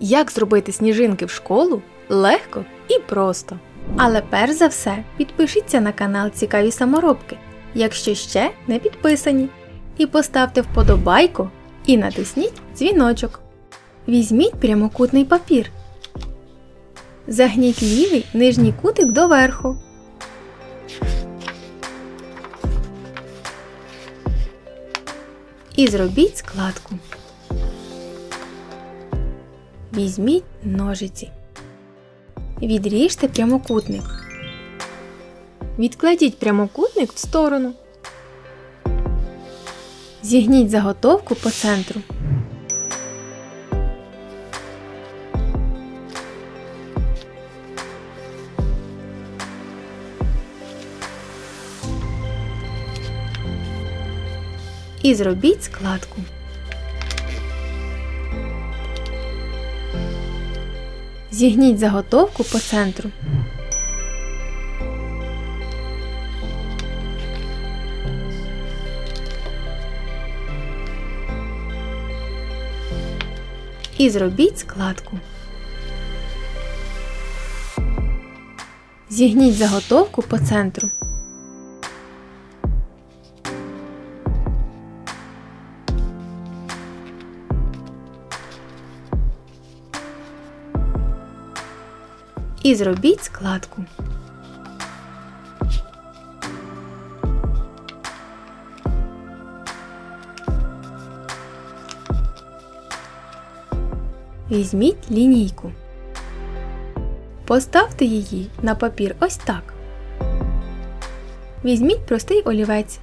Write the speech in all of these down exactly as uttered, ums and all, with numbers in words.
Як зробити сніжинки в школу легко і просто. Але перш за все, підпишіться на канал Цікаві саморобки, якщо ще не підписані. І поставте вподобайку і натисніть дзвіночок. Візьміть прямокутний папір. Загніть лівий нижній кутик доверху. І зробіть складку. Візьміть ножиці. Відріжте прямокутник. Відкладіть прямокутник в сторону. Зігніть заготовку по центру. І зробіть складку. Зігніть заготовку по центру. І зробіть складку. Зігніть заготовку по центру. І зробіть складку. Візьміть лінійку. Поставте її на папір ось так. Візьміть простий олівець.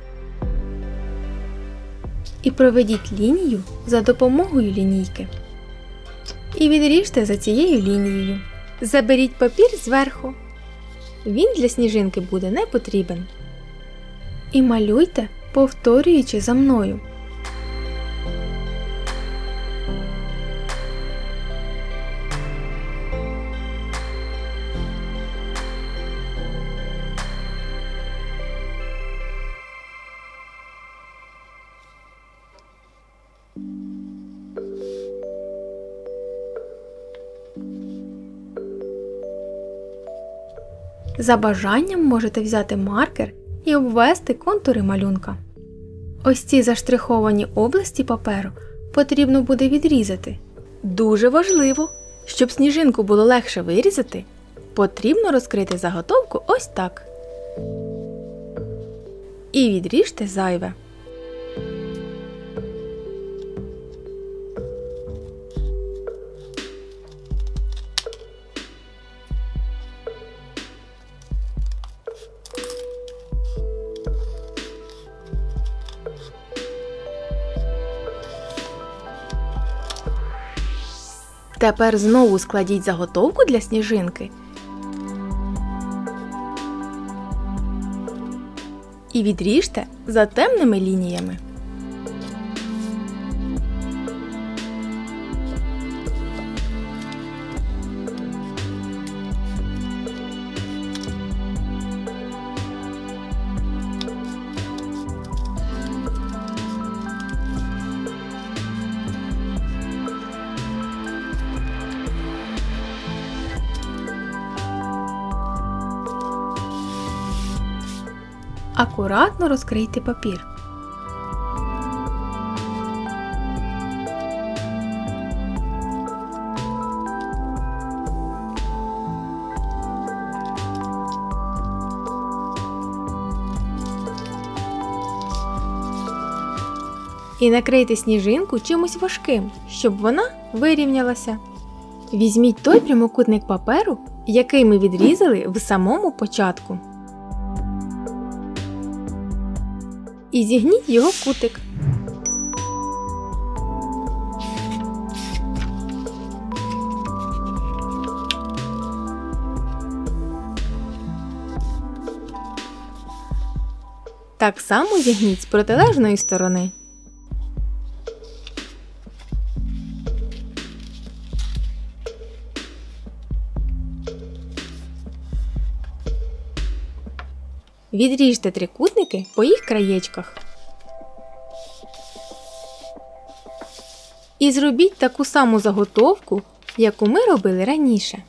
І проведіть лінію за допомогою лінійки. І відріжте за цією лінією. Заберіть папір зверху. Він для сніжинки буде не потрібен. І малюйте, повторюючи за мною. За бажанням можете взяти маркер і обвести контури малюнка. Ось ці заштриховані області паперу потрібно буде відрізати. Дуже важливо, щоб сніжинку було легше вирізати, потрібно розкрити заготовку ось так. І відріжте зайве. Тепер знову складіть заготовку для сніжинки і відріжте за темними лініями. Акуратно розкрийте папір. І накрийте сніжинку чимось важким, щоб вона вирівнялася. Візьміть той прямокутник паперу, який ми відрізали в самому початку. І зігніть його в кутик. Так само зігніть з протилежної сторони. Відріжте трикутники по їх краєчках. І зробіть таку саму заготовку яку ми робили раніше.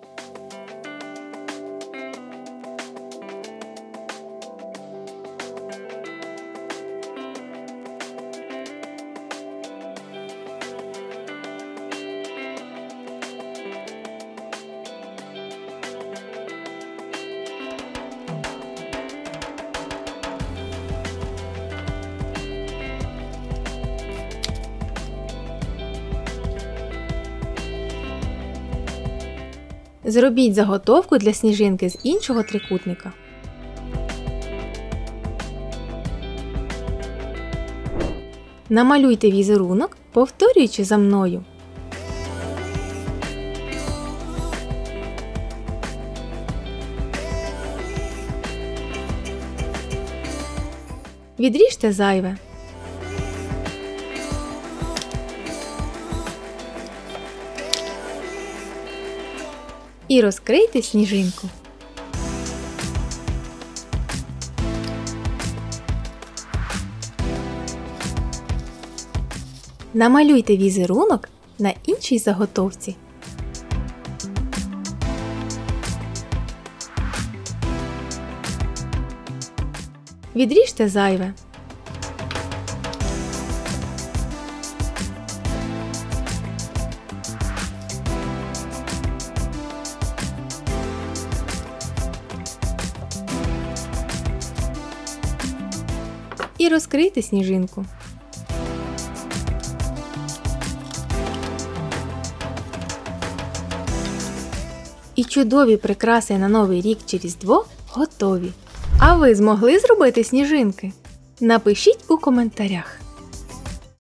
Зробіть заготовку для сніжинки з іншого трикутника. Намалюйте візерунок, повторюючи за мною. Відріжте зайве. І розкрийте сніжинку. Намалюйте візерунок на іншій заготовці. Відріжте зайве. І розкрийте сніжинку. І чудові прикраси на Новий рік чи Різдво готові. А ви змогли зробити сніжинки? Напишіть у коментарях.